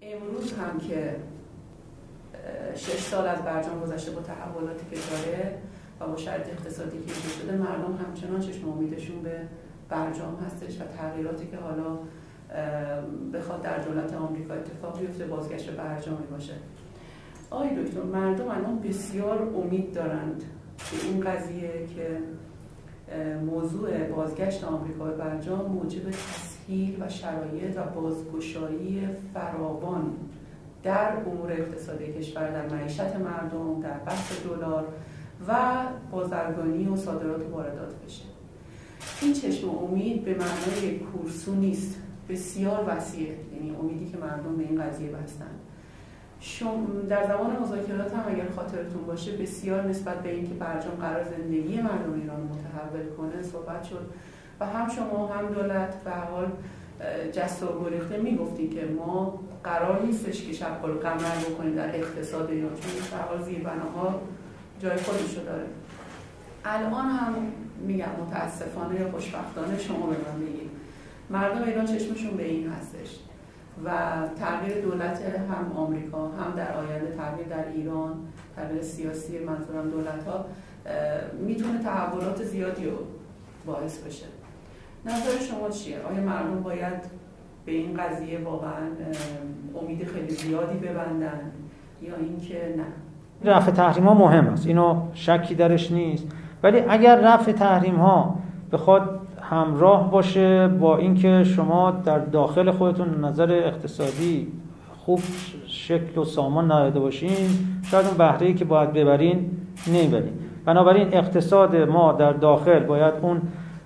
امروز هم که 6 سال از برجام گذشته با تحولاتی که داره و با شرایط اقتصادی که ایجاد شده، مردم همچنان چشم امیدشون به برجام هستش و تغییراتی که حالا بخواد در دولت آمریکا اتفاق بیفته بازگشت به برجامی باشه. آقای دکتر، مردم الان بسیار امید دارند به این قضیه که موضوع بازگشت آمریکا به برجام موجب تسهیل و شرایط و بازگشایی فراوان در امور اقتصادی کشور، در معیشت مردم، در بحث دلار و بازرگانی و صادرات و واردات بشه. این چشم امید به معنای کورسو نیست، بسیار وسیعه، یعنی امیدی که مردم به این قضیه بستن. در زمان مذاکرات هم اگر خاطرتون باشه بسیار نسبت به اینکه برجام قرار زندگی مردم ایران متحول کنه صحبت شد و هم شما هم دولت به هر حال جست و گریخته میگفتی که ما قرار نیستش که شب و قمر بکنیم در اقتصاد ایران، چون به هر حال زیربناها جای خودشو داره. الان هم میگم متاسفانه یا خوشبختانه شما به من بگید، مردم ایران چشمشون به این هستش و تغییر دولت هم آمریکا هم در آینده تغییر در ایران، تغییر سیاسی منظورم دولت‌ها میتونه تحولات زیادی رو باعث بشه. نظر شما چیه؟ آیا مردم باید به این قضیه واقعا امید خیلی زیادی ببندن یا اینکه نه؟ رفع تحریم‌ها مهم است، اینو شکی درش نیست، ولی اگر رفع تحریم‌ها بخواد همراه باشه با اینکه شما در داخل خودتون نظر اقتصادی خوب شکل و سامان نداده باشین، شاید اون بهره‌ای که باید ببرین نمیبرین. بنابراین اقتصاد ما در داخل باید اون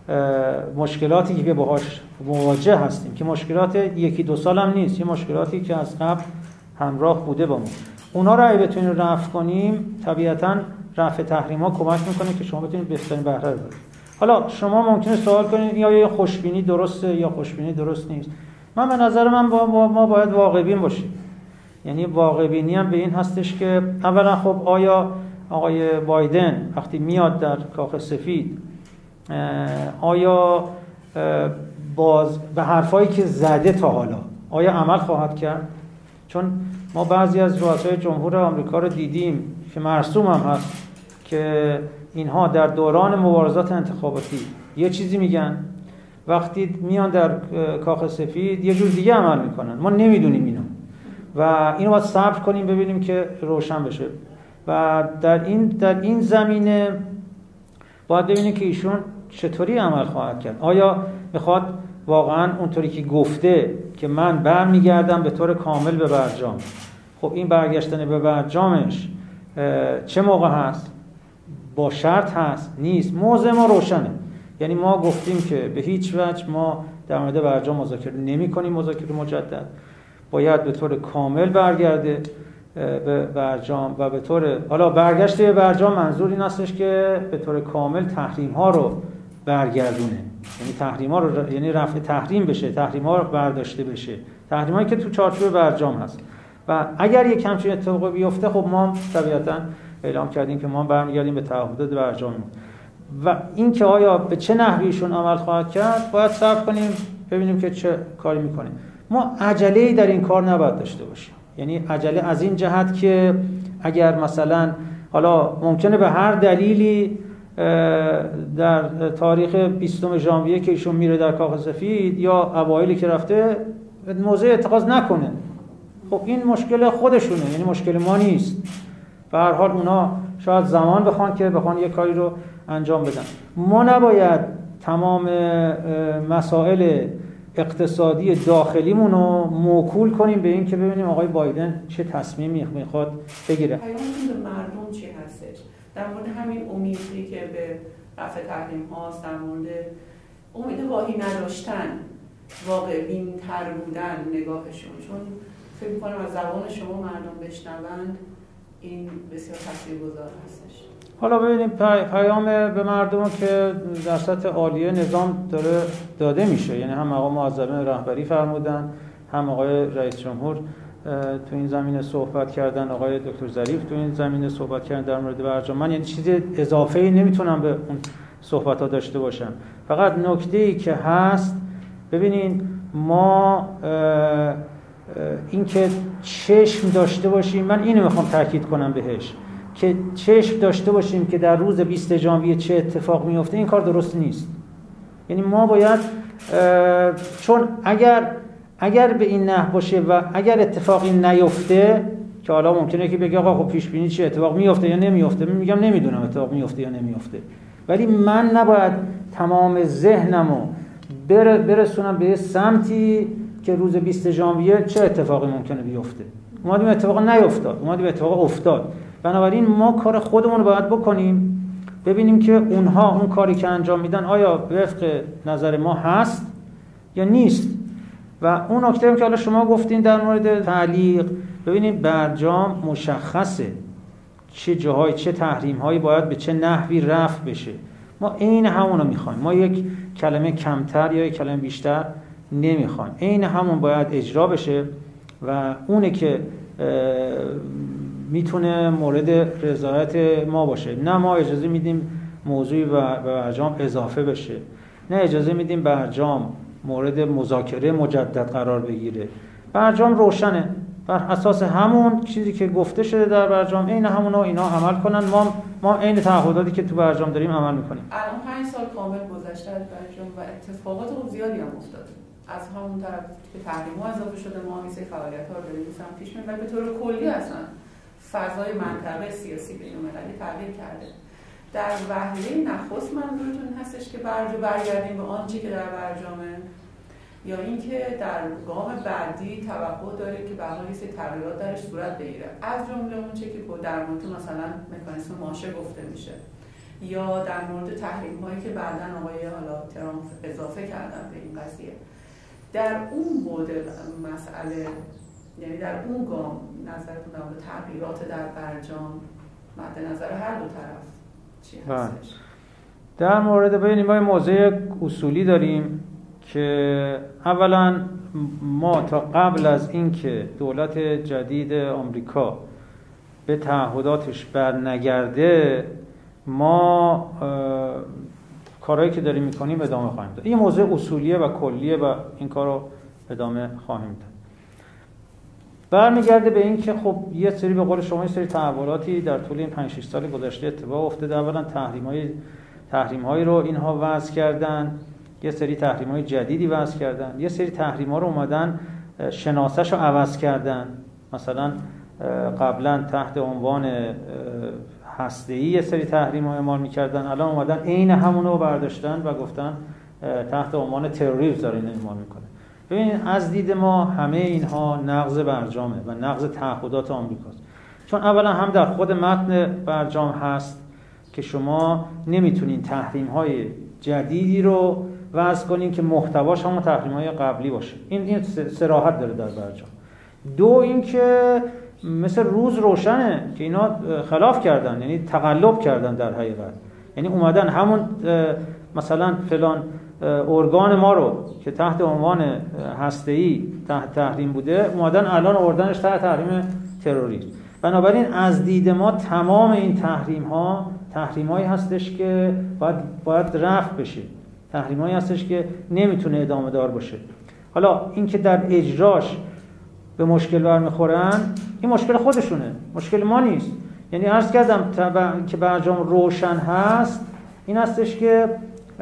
مشکلاتی که باهاش مواجه هستیم که مشکلات یکی دو سال هم نیست، یه مشکلاتی که از قبل همراه بوده با ما، اونا رو اگه بتونیم رفع کنیم طبیعتاً رفع تحریم‌ها کمک میکنه که شما بتونید بهترین بهره رو ببرید. حالا شما ممکنه سوال کنید یا خوشبینی درسته یا خوشبینی درست نیست. من به نظر من ما باید واقع بین باشیم. یعنی واقع بینی هم به این هستش که اولا خب آیا آقای بایدن وقتی میاد در کاخ سفید آیا باز به حرفایی که زده تا حالا آیا عمل خواهد کرد؟ چون ما بعضی از رؤسای جمهور آمریکا رو دیدیم که مرسوم هم هست که اینها در دوران مبارزات انتخاباتی یه چیزی میگن، وقتی میان در کاخ سفید یه جور دیگه عمل میکنن. ما نمیدونیم اینو و اینو باید صبر کنیم ببینیم که روشن بشه و در این زمینه باید ببینیم که ایشون چطوری عمل خواهد کرد. آیا میخواد واقعا اونطوری که گفته که من برمیگردم به طور کامل به برجام؟ خب این برگشتن به برجامش چه موقع هست؟ با شرط هست؟ نیست؟ موضع ما روشنه. یعنی ما گفتیم که به هیچ وجه ما در مورد برجام مذاکره نمی کنیم، مذاکره مجدد باید به طور کامل برگرده به برجام و به طور حالا برگشت به برجام منظور این هستش که به طور کامل تحریم ها رو برگردونه، یعنی تحریم ها رو، یعنی رفع تحریم بشه، تحریم ها رو برداشته بشه، تحریم هایی که تو چارچوب برجام هست. و اگر یک همچین اتفاقی بیفته خب ما طبیعتاً اعلام کردیم که ما برمیگردیم به تعهدات برجام و این که آیا به چه نحویشون عمل خواهد کرد باید صبر کنیم ببینیم که چه کاری میکنیم. ما عجله‌ای در این کار نباید داشته باشیم، یعنی عجله از این جهت که اگر مثلا حالا ممکنه به هر دلیلی در تاریخ 20 ژانویه که ایشون میره در کاخ سفید یا اوایلی که رفته موضع اتخاذ نکنه، خب این مشکل خودشونه، یعنی مشکل ما نیست. به هر حال اونا شاید زمان بخوان یک کاری رو انجام بدن. ما نباید تمام مسائل اقتصادی داخلیمون رو موکول کنیم به این که ببینیم آقای بایدن چه تصمیمی میخواد بگیره. پیامتون به مردم چی هستش در مورد همین امیدی که به رفع تحریم هاست، در مورد امید واهی نداشتن، واقع بین‌تر بودن نگاهشون؟ چون فکر می‌کنم از زبان شما مردم بشنوند این بسیار تاثیرگذار هستش. حالا ببینیم پیام به مردم که در سطح عالیه نظام داره داده میشه، یعنی هم مقام معظم رهبری فرمودن، هم آقای رئیس جمهور تو این زمینه صحبت کردن، آقای دکتر ظریف تو این زمینه صحبت کردن در مورد برجام. من یعنی چیز اضافه‌ای نمیتونم به اون صحبت‌ها داشته باشم. فقط نکته‌ای که هست ببینین ما این که چشم داشته باشیم، من اینو میخوام تاکید کنم بهش، که چشم داشته باشیم که در روز 20 ژانویه چه اتفاق میفته. این کار درست نیست. یعنی ما باید چون اگر به این نحو باشه و اگر اتفاقی نیفته، که حالا ممکنه که بگه آقا خب پیش بینی چه اتفاق میفته یا نمیفته، من میگم نمیدونم اتفاق میفته یا نمیفته، ولی من نباید تمام ذهنمو برسونم به سمتی که روز 20 ژانویه چه اتفاقی ممکنه بیفته. اومدیم اتفاق نیفتاد، اومدیم اتفاق افتاد. بنابراین ما کار خودمون رو باید بکنیم، ببینیم که اونها اون کاری که انجام میدن آیا وفق نظر ما هست یا نیست. و اون نکته که حالا شما گفتین در مورد تعلیق، ببینید برجام مشخصه چه جاهای چه تحریم‌هایی باید به چه نحوی رفع بشه. ما عین همون رو میخوایم، ما یک کلمه کمتر یا یک کلمه بیشتر نمیخوایم، عین همون باید اجرا بشه و اونه که میتونه مورد رضایت ما باشه. نه ما اجازه میدیم موضوعی به برجام اضافه بشه، نه اجازه میدیم برجام مورد مذاکره مجدد قرار بگیره. برجام روشنه، بر اساس همون چیزی که گفته شده در برجام عین همونا اینا عمل کنن. ما عین تعهداتی که تو برجام داریم عمل میکنیم. الان 5 سال کامل گذشته از برجام و اتفاقات زیادی هم افتاده. از همون طرف که تحریم‌ها اضافه شده، ما این سری فعالیت‌ها رو داریم مثلا پیش می‌بریم و به طور کلی اصلا فضای منطقه سیاسی بین‌المللی تغییر کرده. در وهله نخست منظورتون هستش که برگردیم به آنچه که در برجامه، یا اینکه در گام بعدی توقع دارید که به هر حال یه سری تغییرات درش صورت بگیره، از جمله اون چه که در مورد مثلا مکانیسم ماشه گفته میشه، یا در مورد تحریم‌هایی که بعداً آقای حالا ترامپ اضافه کردن به این قضیه. در اون بعد مسئله، یعنی در اون گام نظرتون در مورد تغییرات در برجام مد نظر هر دو طرف چی هستش؟ در مورد ببینید ما موضوع اصولی داریم که اولا ما تا قبل از اینکه دولت جدید آمریکا به تعهداتش برنگرده، ما کارهایی که داریم میکنیم ادامه خواهیم داد. این موضوع اصولیه و کلیه و این کار رو ادامه خواهیم داد. برمیگرده به این که خب یه سری به قول شما یه سری تحولاتی در طول این 5-6 سال گذشته اتفاق افتاده. اولا تحریم‌هایی رو اینها وضع کردن، یه سری تحریم‌های جدیدی وضع کردن، یه سری تحریم‌ها رو اومدن شناسه‌شو عوض کردن. مثلا قبلا تحت عنوان هسته‌ای یه سری تحریم‌ها اعمال می‌کردن، الان اومدن عین همونو برداشتن و گفتن تحت عنوان تروریسم دارن اعمال می‌کنن. ببینید از دید ما همه اینها نقض برجامه و نقض تعهدات آمریکاست. چون اولا هم در خود متن برجام هست که شما نمیتونین تحریم‌های جدیدی رو وضع کنین که محتواش همون تحریم‌های قبلی باشه. این صراحت داره در برجام. دو اینکه مثل روز روشنه که اینا خلاف کردن، یعنی تقلب کردن در حقیقت. یعنی اومدن همون مثلا فلان ارگان ما رو که تحت عنوان هسته‌ای تحت تحریم بوده، اومدن الان آوردنش تحت تحریم تروریسم. بنابراین از دید ما تمام این تحریم‌هایی هستش که باید رفع بشه. تحریم‌هایی هستش که نمیتونه ادامه دار باشه. حالا اینکه در اجراش به مشکل برمیخورن، این مشکل خودشونه، مشکل ما نیست. یعنی عرض کردم که برجام روشن هست، این هستش که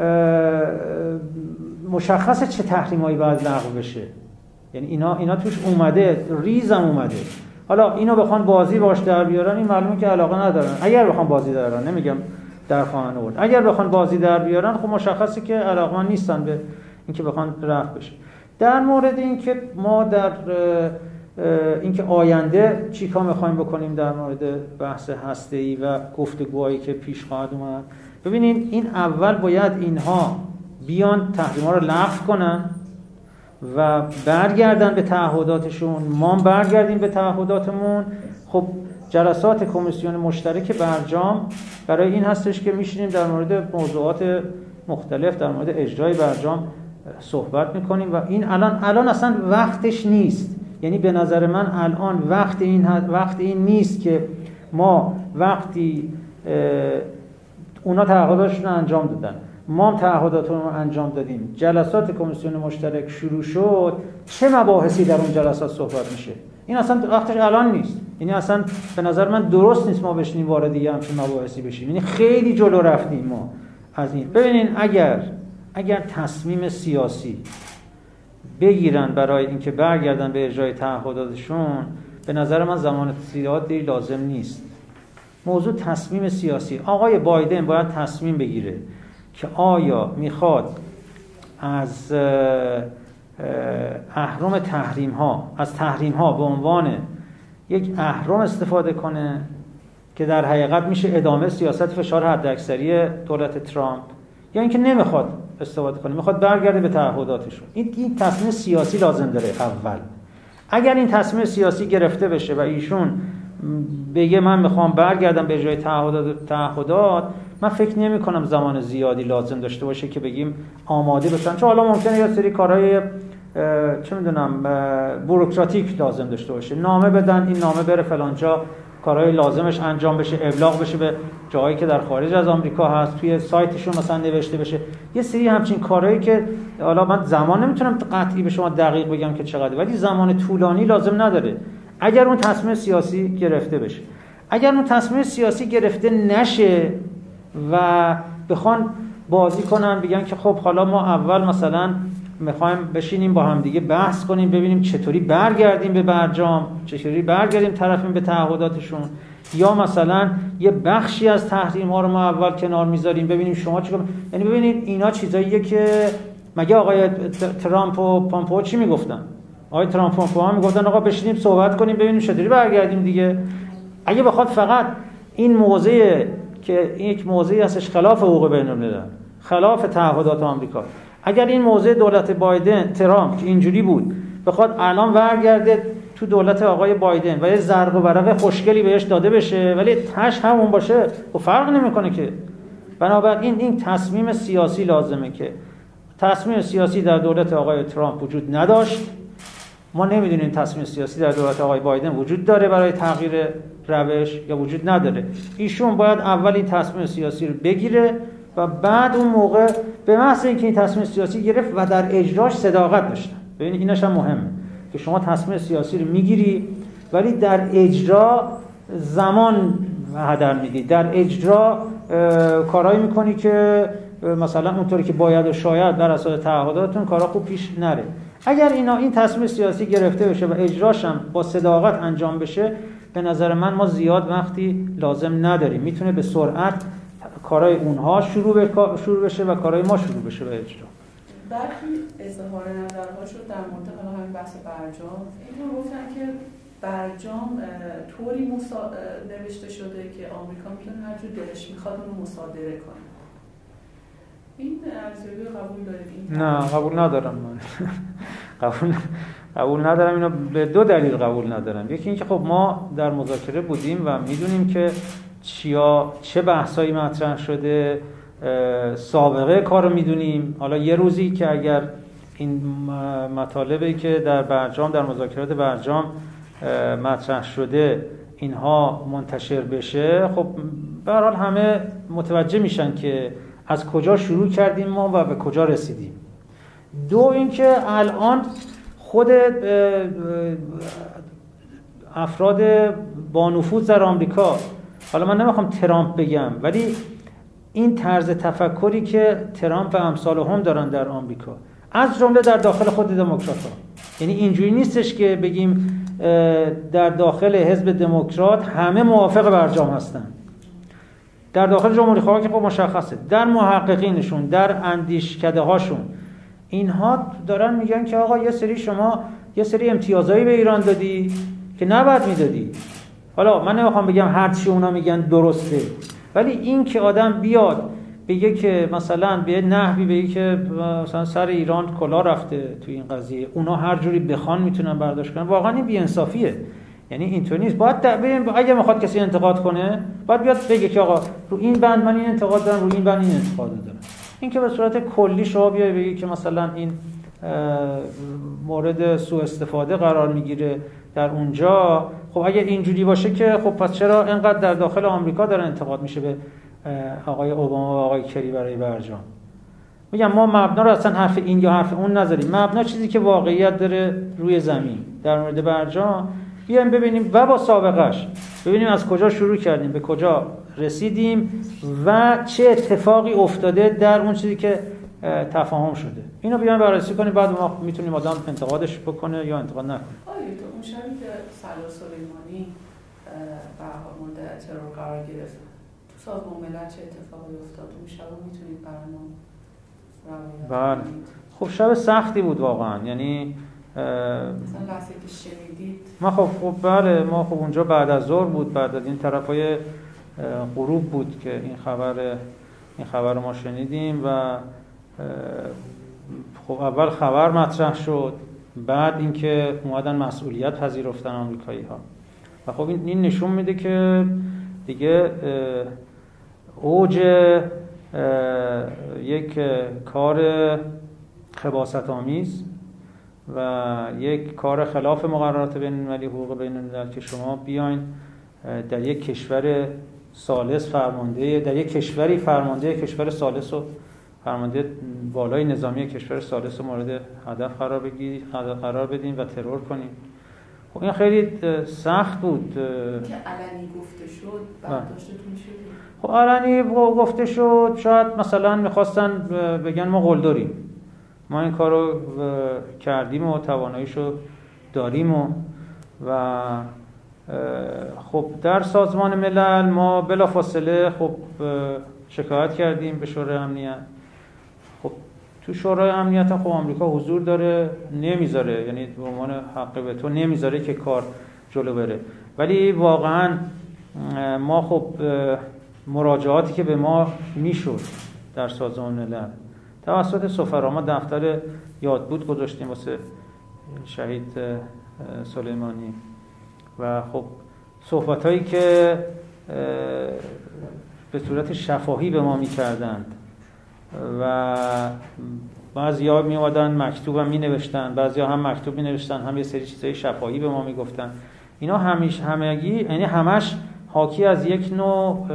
مشخصه چه تحریمایی باید لغو بشه. یعنی اینا توش اومده، ریزم اومده. حالا اینو بخوان بازی باش در بیارن، این معلومه که علاقه ندارن. اگر بخوان بازی درارن، نمیگم در خواهن آورد، اگر بخوان بازی در بیارن، خب مشخصه که علاقه‌مند نیستن به اینکه بخوان رفع بشه. در مورد اینکه ما در اینکه آینده چی کار می‌خوایم بکنیم در مورد بحث هسته‌ای و گفتگوهایی که پیش خواهد اومد، ببینید این اول باید اینها بیان تحریم‌ها رو لغو کنن و برگردن به تعهداتشون، ما برگردیم به تعهداتمون. خب جلسات کمیسیون مشترک برجام برای این هستش که میشینیم در مورد موضوعات مختلف در مورد اجرای برجام صحبت میکنیم و این الان اصلا وقتش نیست. یعنی به نظر من الان وقت این نیست که ما وقتی اونا تعهداتشون رو انجام دادن، ما هم تعهداتمون رو انجام دادیم، جلسات کمیسیون مشترک شروع شد، چه مباحثی در اون جلسات صحبت میشه؟ این اصلا وقتش الان نیست. یعنی اصلا به نظر من درست نیست ما بشینیم وارد یه همچین مباحثی بشیم. یعنی خیلی جلو رفتیم ما از این. ببینین اگر تصمیم سیاسی بگیرن برای اینکه برگردن به اجرای تعهداتشون، به نظر من زمان زیادی لازم نیست. موضوع تصمیم سیاسی. آقای بایدن باید تصمیم بگیره که آیا میخواد از اهرم تحریم ها، از تحریم ها به عنوان یک اهرم استفاده کنه که در حقیقت میشه ادامه سیاست فشار حداکثری دولت ترامپ، یا اینکه نمیخواد استفاده کنه، میخواد برگرده به تعهداتشون. این تصمیم سیاسی لازم داره اول. اگر این تصمیم سیاسی گرفته بشه و ایشون بگه من میخوام برگردم به اجرای تعهدات، من فکر نمی کنم زمان زیادی لازم داشته باشه که بگیم آماده بشن. چون حالا ممکنه یه سری کارهای چه میدونم بوروکراتیک لازم داشته باشه، نامه بدن، این نامه بره فلان جا، کارهای لازمش انجام بشه، ابلاغ بشه به جایی که در خارج از آمریکا هست، توی سایتشون مثلا نوشته بشه، یه سری همچین کارهایی که حالا من زمان نمیتونم قطعی به شما دقیق بگم که چقدر، ولی زمان طولانی لازم نداره اگر اون تصمیم سیاسی گرفته بشه. اگر اون تصمیم سیاسی گرفته نشه و بخوان بازی کنن بگن که خب حالا ما اول مثلا میخوایم بشینیم با هم دیگه بحث کنیم ببینیم چطوری برگردیم به برجام، چطوری برگردیم طرفیم به تعهداتشون، یا مثلا یه بخشی از تحریم ها رو ما اول کنار میذاریم ببینیم شما چیکار. یعنی ببینید اینا چیزاییه که مگه آقای ترامپ و پامپئو چی میگفتن؟ آقای ترامپ و پامپئو میگفتن آقا بشینیم صحبت کنیم ببینیم چطوری برگردیم دیگه. اگه بخواد فقط این موضوع که یک موضوعی هستش خلاف حقوق بین‌الملل، خلاف تعهدات آمریکا، اگر این موضوع دولت بایدن ترامپ که اینجوری بود بخواد الان برگرده تو دولت آقای بایدن و یه زرق و برق خوشگلی بهش داده بشه ولی تاش همون باشه و فرق نمیکنه که. بنابراین این تصمیم سیاسی لازمه که تصمیم سیاسی در دولت آقای ترامپ وجود نداشت. ما نمیدونیم تصمیم سیاسی در دولت آقای بایدن وجود داره برای تغییر روش یا وجود نداره. ایشون باید اول این تصمیم سیاسی رو بگیره و بعد اون موقع به محض اینکه این تصمیم سیاسی گرفت و در اجراش صداقت داشتن. ببینید اینش هم مهمه که شما تصمیم سیاسی رو میگیری ولی در اجرا زمان هدر میدی، در اجرا کارایی میکنی که مثلا اونطوری که باید و شاید بر اساس تعهداتتون کارا خوب پیش نره. اگر این تصمیم سیاسی گرفته بشه و اجراش هم با صداقت انجام بشه، به نظر من ما زیاد وقتی لازم نداریم، میتونه به سرعت کارهای اونها شروع بشه و کارهای ما شروع بشه به اجرا. برخی اظهار نظرها شد در مورد حالا همین بحث برجام. اینو گفتن که برجام طوری نوشته شده که آمریکا میتونه هر جور دلش میخواد اونو مصادره کنه. این ارزیابی رو قبول دارید؟ نه قبول ندارم من. قبول ندارم. اینو به دو دلیل قبول ندارم. یکی اینکه خب ما در مذاکره بودیم و میدونیم که چه بحثایی مطرح شده، سابقه کارو میدونیم. حالا یه روزی که اگر این مطالبی که در برجام، در مذاکرات برجام مطرح شده اینها منتشر بشه، خب به هر حال همه متوجه میشن که از کجا شروع کردیم ما و به کجا رسیدیم. دو اینکه الان خود افراد با نفوذ در آمریکا، حالا من نمیخوام ترامپ بگم، ولی این طرز تفکری که ترامپ و امثال هم دارن در آمریکا، از جمله در داخل خود دموکرات‌ها، یعنی اینجوری نیستش که بگیم در داخل حزب دموکرات همه موافق برجام هستن. در داخل جمهوری‌خواها که خب مشخصه، در محققینشون، در اندیشکده هاشون، اینها دارن میگن که آقا شما یه سری امتیازایی به ایران دادی که نباید میدادی. حالا من نمیخوام بگم هر چی اونا میگن درسته، ولی این که آدم بیاد بگه که مثلا به نحوی بگه که مثلا سر ایران کلا رفته تو این قضیه، اونا هر جوری بخوان میتونن برداشت کنن، واقعا این بی‌انصافیه. یعنی اینطور نیست. باید اگه میخواد کسی انتقاد کنه باید بیاد بگه که آقا رو این بند من این انتقاد دارم، رو این بند این انتقاد دارم. این که به صورت کلی شما بیای بگی که مثلا این مورد سوء استفاده قرار میگیره در اونجا، خب اگر اینجوری باشه که خب پس چرا اینقدر در داخل آمریکا داره انتقاد میشه به آقای اوباما و آقای کری برای برجام؟ میگم ما مبنا رو اصلا حرف این یا حرف اون نذاریم. مبنا چیزی که واقعیت داره روی زمین در مورد برجام بیایم ببینیم و با سابقهش ببینیم از کجا شروع کردیم به کجا رسیدیم و چه اتفاقی افتاده در اون چیزی که تفاهم شده. اینو بیایم بررسی کنیم، بعد ما میتونیم آدم انتقادش بکنه یا انتقاد نکنه. تو اون شبی که سردار سلیمانی به هر مورد ترور قرار گرفت تو سازمان ملل چه اتفاقی افتاد؟ اون شب میتونید برامون روایت کنید؟ خب شب سختی بود واقعا، یعنی مثلا لحظه که شنیدید ما خب بله ما خب اونجا بعد از ظهر بود، بعد از این طرفای غروب بود که این خبر ما شنیدیم و خب اول خبر مطرح شد، بعد اینکه اومدن مسئولیت پذیرفتن آمریکایی‌ها و خب این نشون میده که دیگه اوج یک کار خباثت‌آمیز و یک کار خلاف مقررات بین‌المللی حقوق بین‌الملل که شما بیاین در یک کشور ثالث فرمانده، در یک کشوری فرمانده کشور ثالث و فرمانده بالای نظامی کشور ثالث مورد هدف قرار بدین و ترور کنین. خب این خیلی سخت بود که علنی گفته شد، برداشتتون شد؟ خب علنی گفته شد، شاید مثلا میخواستن بگن ما قلدریم، ما این کارو کردیم و تواناییشو داریم و خب در سازمان ملل ما بلافاصله خب شکایت کردیم به شورای امنیت. خب تو شورای امنیت هم خب آمریکا حضور داره، نمیذاره، یعنی به عنوان حق وتو نمیذاره که کار جلو بره. ولی واقعا ما خب مراجعاتی که به ما میشد در سازمان ملل توسط سفرا، ما دفتر یادبود گذاشتیم واسه شهید سلیمانی و خب صحبتایی که به صورت شفاهی به ما میکردند و بعضی‌ها میومدن مکتوب هم مینوشتن، بعضی‌ها هم مکتوب مینوشتن، هم یه سری چیزای شفاهی به ما میگفتن. اینا همگی یعنی همش حاکی از یک نوع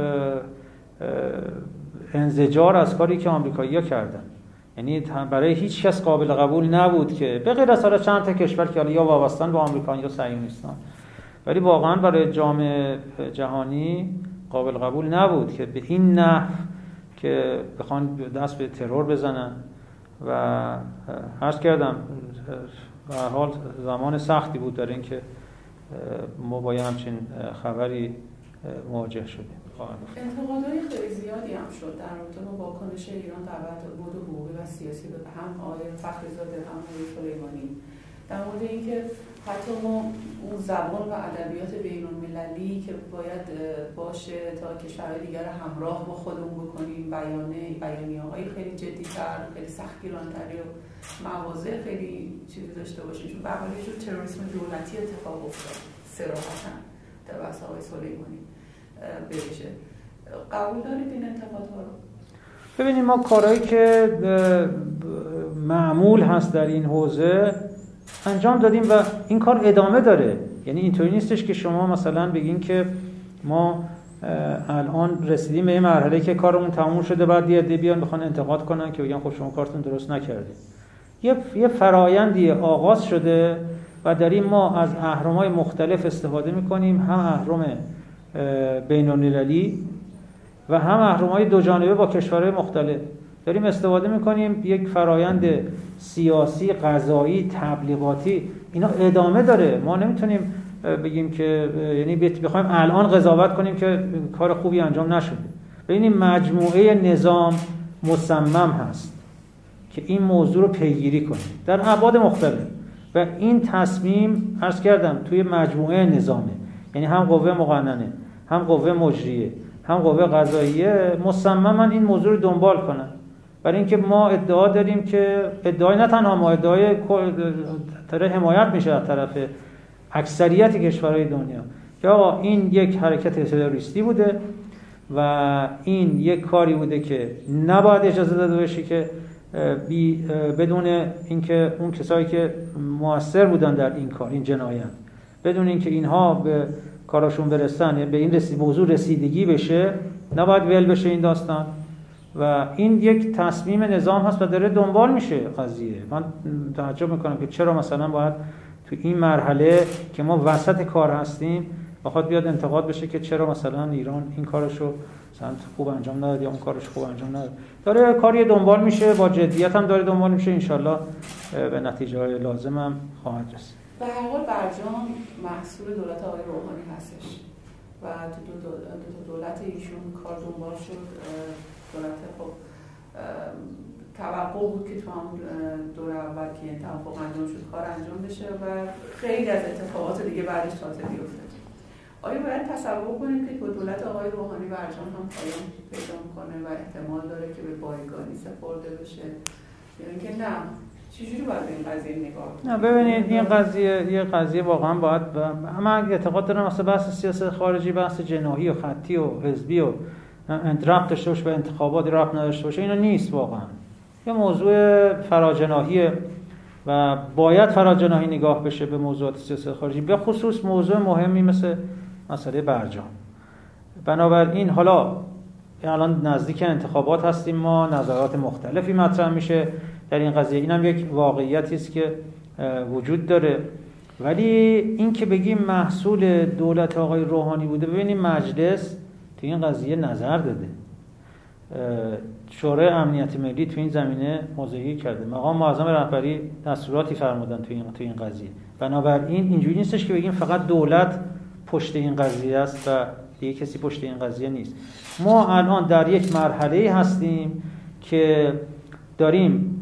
انزجار از کاری که آمریکایی‌ها کردن. یعنی برای هیچ کس قابل قبول نبود که به غیر از چند تا کشور که یا وابستن به آمریکا یا صهیونیستان، ولی واقعا برای جامعه جهانی قابل قبول نبود که به این نحو که بخوان دست به ترور بزنن و عرض کردم به هر حال زمان سختی بود در اینکه ما با همچین خبری مواجه شدیم. انتقادهای خیلی زیادی هم شد در رابطه با واکنش ایران در بعد حقوقی و سیاسی به هم آقای فخریزاده هم آقای سلیمانی در مورد اینکه حتی ما اون زبان و ادبیات بین‌المللی که باید باشه تا کشورهای دیگر همراه با خودمون بکنیم، بیانیه‌های خیلی جدی‌تر، خیلی سختگیران‌تری و مواضع خیلی چیزی داشته باشیم، چون به هر حال یه جور تروریسم دولتی اتفاق افتاد صراحتاً توسط آقای سلیمانی بشه. قبول دارید این انتقادها رو؟ ببینید ما کارهایی که معمول هست در این حوزه انجام دادیم و این کار ادامه داره. یعنی اینطوری نیستش که شما مثلا بگین که ما الان رسیدیم به این مرحله که کارمون تموم شده بعد یه عده بیان بخوان انتقاد کنن که بگن خب شما کارتون درست نکردید. یه فرایندی آغاز شده و داریم ما از اهرم‌های مختلف استفاده می‌کنیم، هم اهرم بین‌المللی و هم اهرم‌های دو جانبه با کشورهای مختلف داریم استفاده می‌کنیم. یک فرایند سیاسی، قضایی، تبلیغاتی اینا ادامه داره. ما نمیتونیم بگیم که یعنی بخوایم الان قضاوت کنیم که کار خوبی انجام نشده. ببینیم مجموعه نظام مصمم هست که این موضوع رو پیگیری کنه در ابعاد مختلف و این تصمیم عرض کردم توی مجموعه نظامه، یعنی هم قوه مقننه، هم قوه مجریه، هم قوه قضاییه مصممن این موضوع رو دنبال کنن. برای اینکه ما ادعا داریم که ادعای نه تنها ما، ادعای حمایت میشه از طرف اکثریت کشورهای دنیا که آقا این یک حرکت تروریستی بوده و این یک کاری بوده که نباید اجازه داده بشه که بدون اینکه اون کسایی که مؤثر بودن در این کار، این جنایت، بدون اینکه اینها به کاراشون برسن، به این موضوع رسیدگی بشه، نباید ول بشه این داستان. و این یک تصمیم نظام هست و داره دنبال میشه قضیه. من تعجب میکنم که چرا مثلا باید تو این مرحله که ما وسط کار هستیم بخواد بیاد انتقاد بشه که چرا مثلا ایران این کارشو مثلا خوب انجام نداد یا اون کارش خوب انجام نداد. داره کاری دنبال میشه، با جدیت هم داره دنبال میشه، انشالله به نتیجه لازم هم خواهد رسید. به هر حال برجام محصول دولت آقای روحانی هستش و تو دولت ایشون کار دنبال شد. دولت خب توقع بود که تو هم دور اول که این توافق انجام شد کار انجام بشه و خیلی از اتفاقات دیگه بعدش تازه بیفته. آیا باید تصور کنیم که دولت آقای روحانی برجام هم پایان پیدا میکنه و احتمال داره که به بایگانی سپرده بشه یا اینکه نه؟ چجوری باید این قضیه نگاه کنیم؟ نه ببینید این قضیه واقعا باید من اعتقاد دارم مثلا بحث سیاست خارجی بحث جناحی و خطی و حزبی و ربط داشته باشه به انتخابات ربط نداشته باشه اینا نیست. واقعا یه موضوع فراجناحیه و باید فراجناحی نگاه بشه به موضوعات سیاست خارجی، به خصوص موضوع مهمی مثل مسئله برجام. بنابراین حالا الان نزدیک انتخابات هستیم، ما نظرات مختلفی مطرح میشه در این قضیه، اینم یک واقعیتی است که وجود داره. ولی این که بگیم محصول دولت آقای روحانی بوده، ببینیم مجلس تو این قضیه نظر داده، شورای امنیت ملی تو این زمینه موضعی کرده، مقام معظم رهبری دستوراتی فرمودن تو این قضیه. بنابراین اینجوری نیستش که بگیم فقط دولت پشت این قضیه است و دیگه کسی پشت این قضیه نیست. ما الان در یک مرحله هستیم که داریم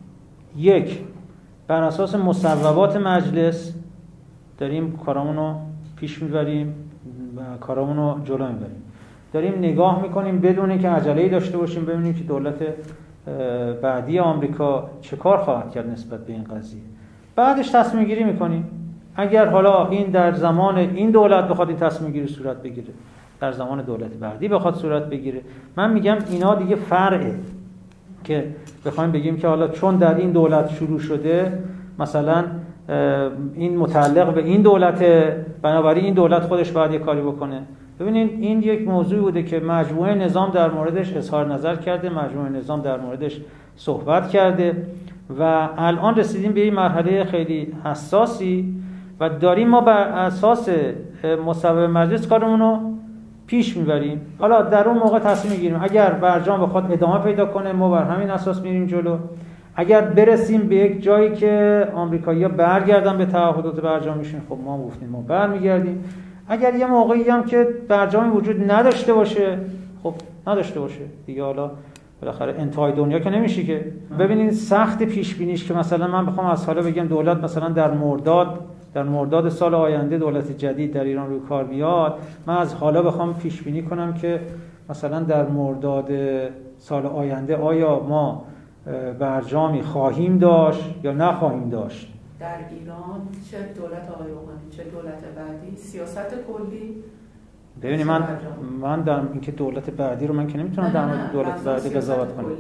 بر اساس مصوبات مجلس داریم کارامون رو پیش میبریم و کارامون رو جلو میبریم، داریم نگاه میکنیم بدون اینکه عجله‌ای داشته باشیم ببینیم که دولت بعدی آمریکا چه کار خواهد کرد نسبت به این قضیه. بعدش تصمیم گیری میکنیم. اگر حالا این در زمان این دولت بخواد این تصمیم گیری صورت بگیره، در زمان دولت بعدی بخواد صورت بگیره، من میگم اینا دیگه فرعه که بخوایم بگیم که حالا چون در این دولت شروع شده مثلا این متعلق به این دولته، بنابراین این دولت خودش باید یه کاری بکنه. ببینید این یک موضوعی بوده که مجموعه نظام در موردش اظهار نظر کرده، مجموعه نظام در موردش صحبت کرده و الان رسیدیم به این مرحله خیلی حساسی و داریم ما بر اساس مصوبه مجلس کارمون رو پیش میبریم. حالا در اون موقع تصمیم میگیریم اگر برجام بخواد ادامه پیدا کنه ما بر همین اساس میریم جلو، اگر برسیم به یک جایی که آمریکایی‌ها برگردن به تعهدات برجامیشون خب ما گفتیم ما برمیگردیم، اگر یه موقعی هم که برجامی وجود نداشته باشه خب نداشته باشه دیگه، حالا بالاخره انتهای دنیا که نمیشه که. ببینید سخت پیش بینیش که مثلا من بخوام از حالا بگم دولت مثلا در مرداد سال آینده دولت جدید در ایران روی کار بیاد، من از حالا بخوام پیش بینی کنم که مثلا در مرداد سال آینده آیا ما برجامی خواهیم داشت یا نخواهیم داشت. در ایران چه دولت آقای روحانی چه دولت بعدی سیاست کلی. ببینید من در اینکه دولت بعدی رو من که نمیتونم در مورد دولت بعدی قضاوت کنم.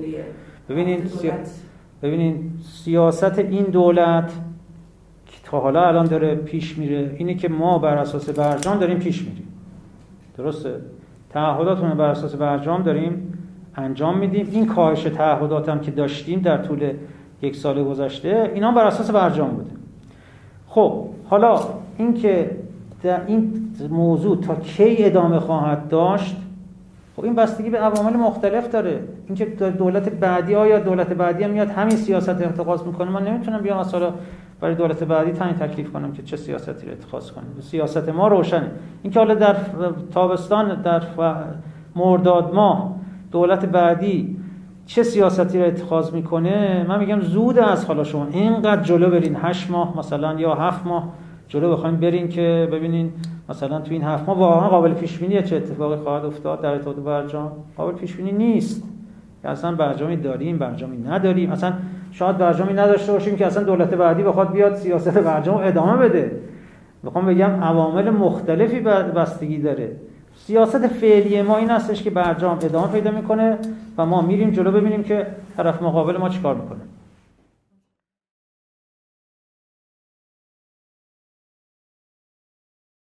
ببینید سیاست این دولت که تا حالا الان داره پیش میره اینه که ما بر اساس برجام داریم پیش میریم، درسته؟ تعهداتمون بر اساس برجام داریم انجام میدیم. این کاهش تعهدات هم که داشتیم در طول یک سال گذشته اینا بر اساس برجام بوده. خب حالا اینکه این موضوع تا کی ادامه خواهد داشت، خب این بستگی به عوامل مختلف داره. اینکه دولت بعدی آیا دولت بعدی هم میاد همین سیاست اتخاذ میکنه، من نمیتونم بیام مثلا برای دولت بعدی تعیین تکلیف کنم که چه سیاستی رو اتخاذ کنیم. سیاست ما روشنه. اینکه حالا در تابستان در مرداد ماه دولت بعدی چه سیاستی رو اتخاذ میکنه، من میگم زود از حالا شما اینقدر جلو برین 8 ماه مثلا یا 7 ماه جلو بخواید برین که ببینین مثلا تو این 7 ماه واقعا قابل پیش بینیه چه اتفاقی خواهد افتاد در ارتباط برجام. قابل پیش بینی نیست که اصلا برجامی داریم برجامی نداریم، اصلا شاید برجامی نداشته باشیم که اصلا دولت بعدی بخواد بیاد سیاست برجام ادامه بده. میخوام بگم عوامل مختلفی بستگی داره. سیاست فعلی ما این هستش که برجام ادامه پیدا میکنه و ما میریم جلو ببینیم که طرف مقابل ما چیکار میکنه.